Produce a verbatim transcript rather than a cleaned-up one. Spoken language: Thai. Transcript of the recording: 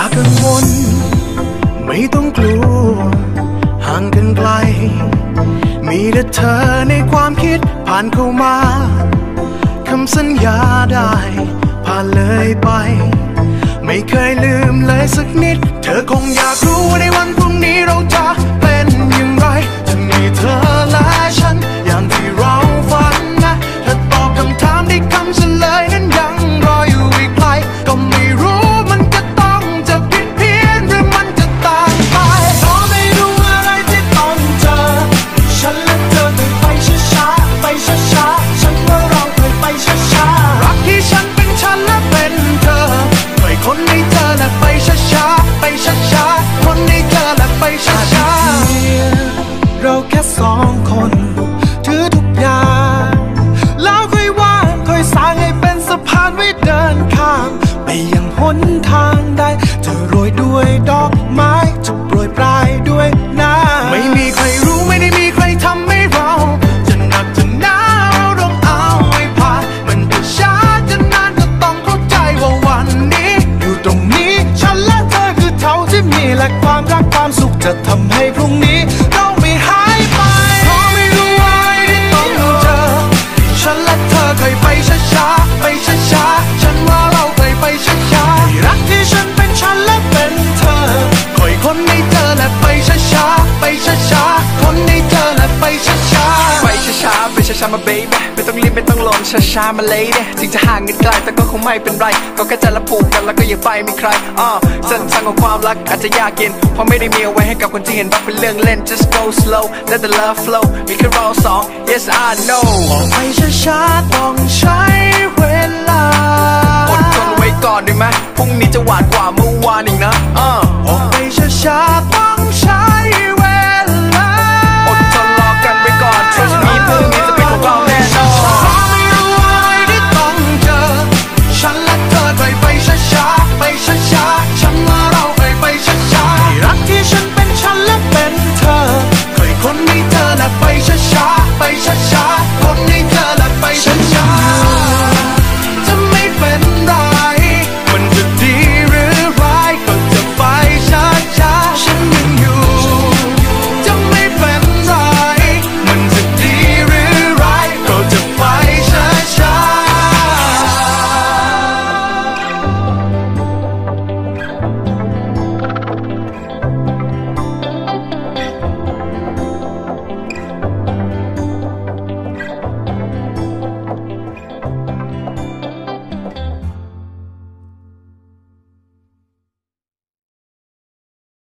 กังวลไม่ต้องกลัวห่างกันไกลมีแต่เธอในความคิดผ่านเข้ามาคำสัญญาได้ผ่านเลยไปไม่เคยลืมเลยสักนิดเธอคงอยากรู้ว่าในวันพรุ่งนี้เราจะเป็นอย่างไรจะมีเธอและฉันอย่างที่เราฝันนะถ้าตอบคำถามได้คำเฉลยนั้นยังรออยู่อีกไกลก็ไม่รู้มันจะต้องจะผิดเพี้ยนหรือมันจะต่างไปเพราะไม่รู้อะไรที่ต้องเจอฉันและเธอเคยไปช้าๆไปช้าๆฉันว่าเราเคยไปช้าๆรักที่ฉันเป็นฉันและเป็นเธอเคยคนให้เธอและไปช้าๆไปช้าๆคนให้เธอและไปช้าๆเราแค่สองคนถือทุกอย่างแล้วค่อยว่างค่อยสร้างให้เป็นสะพานไว้เดินข้ามไปยังหนทางใดจะโรยด้วยดอกไม้จะโปรยปลายด้วยน้ำไม่มีใครรู้ไม่ได้มีใครทำให้เราจะหนักจะหนาเราต้องเอาให้ผ่านมันจะช้าจะนานก็ต้องเข้าใจว่าวันนี้อยู่ตรงนี้ฉันและเธอคือเท่าที่มีและความรักความสุขจะทำให้พรุ่งนี้เราไม่หายไปเพราะไม่รู้อะไรที่ต้องเจอฉันและเธอเคยไปช้าๆไปช้าๆฉันว่าเราเคยไปช้าๆรักที่ฉันเป็นฉันและเป็นเธอคอยคนให้เจอและไปช้าๆไปช้าๆคนให้เจอและไปช้าๆไปช้าๆไปช้าๆมา baby ไม่ต้องรีบไม่ต้องร้อนช้าๆมา lady ถึงจะห่างกันไกลแต่ก็คงไม่เป็นไรก็แค่ใจละผูกกันแล้วก็อย่าไปมีใครอ่าเส้นทางของความรักอาจจะยากเย็นเพราะไม่ได้มีเอาไว้ให้กับคนที่เห็นรักเป็นเรื่องเล่น just go slow let the love flow มีแค่เราสอง yes I know ออกไปช้าๆต้องใช้เวลาอดทนไว้ก่อนได้ไหมพรุ่งนี้จะหวานกว่าเมื่อวานอีกนะอ่าออกไปช้าๆ